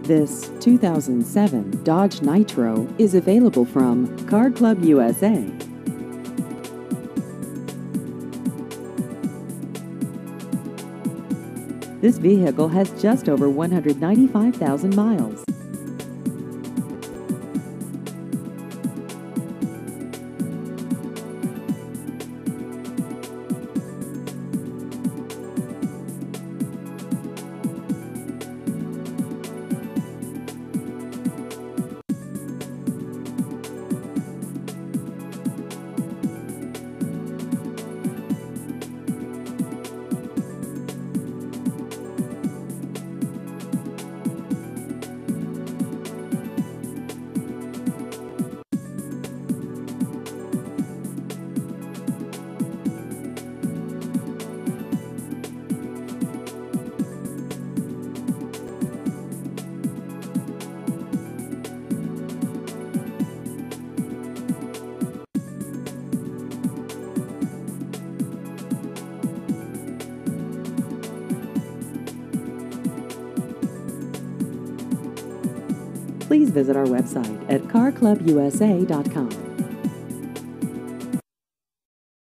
This 2007 Dodge Nitro is available from Car Club USA. This vehicle has just over 195,000 miles. Please visit our website at carclubusa.com.